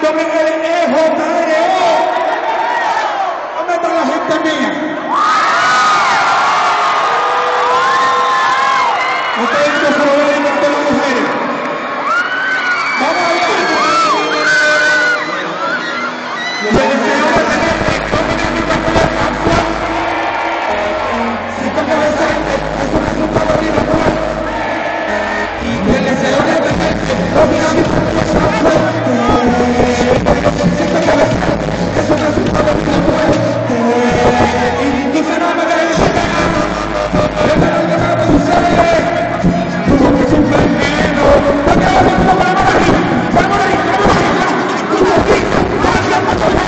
con el EJRO. ¿Dónde está la gente mía? Ustedes no se lo ven de las mujeres. Vamos allá. Y el deseo de tener siento que besarte es un resultado irregular. Y el deseo de tenerte los dinámicos es tan fuerte. Siento que besarte es un resultado irregular. Y tú se no me dejes llegar. Yo te lo digo que sucede. Tú que es un veneno. No te lo digo para morir. Para morir, para morir. Tú lo dices. Gracias por todo.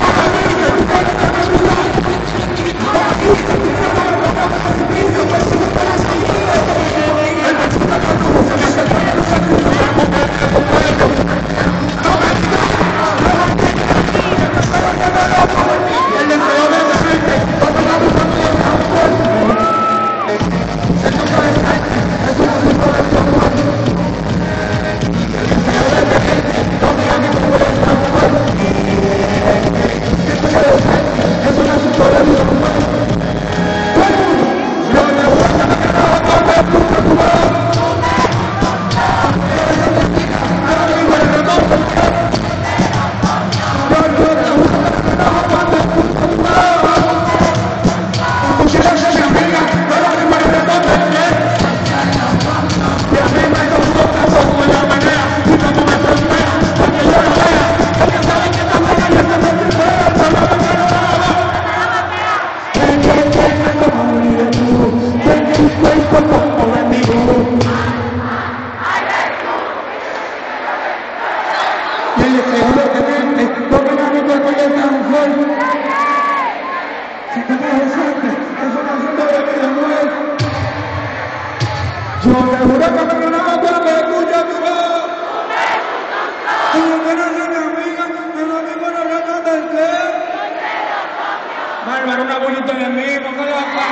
Yo te juro que me no cuando escucho tu voz. Como que no soy mi amiga, no lo mismo no hablamos del qué. Bárbaro, una bolita de mí, ¿por qué la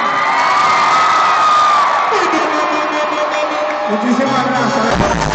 muchísimas gracias.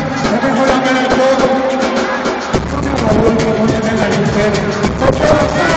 Por favor,